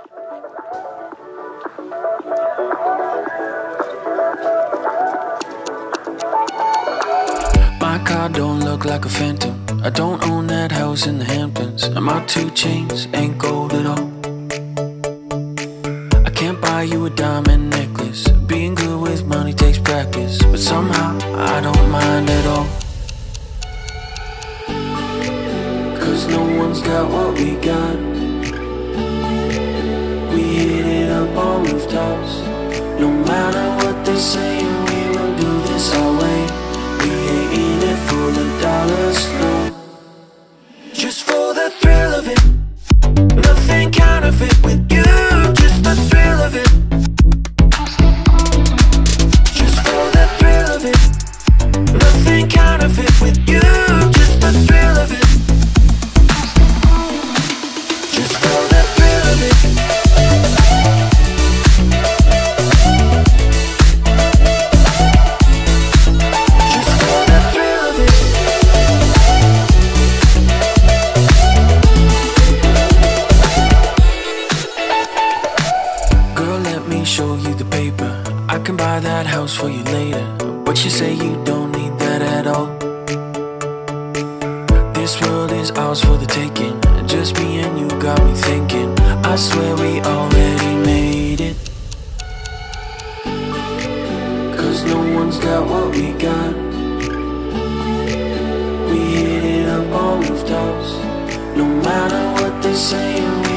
My car don't look like a phantom. I don't own that house in the Hamptons, and my 2 chains ain't gold at all. I can't buy you a diamond necklace. Being good with money takes practice, but somehow I don't mind at all. Cause no one's got what we got. We hit it up on rooftops. No matter what they're saying, we will do this our way. We ain't in it for the dollars, no. Just for the thrill of it. Nothing counterfeit with you. Just the thrill of it. Just for the thrill of it. Nothing counterfeit with you. Just the thrill of it. Just for the thrill of it. Show you the paper. I can buy that house for you later, but you say you don't need that at all. This world is ours for the taking. Just me and you got me thinking. I swear we already made it. Cause no one's got what we got. We hit it up on rooftops. No matter what they're saying,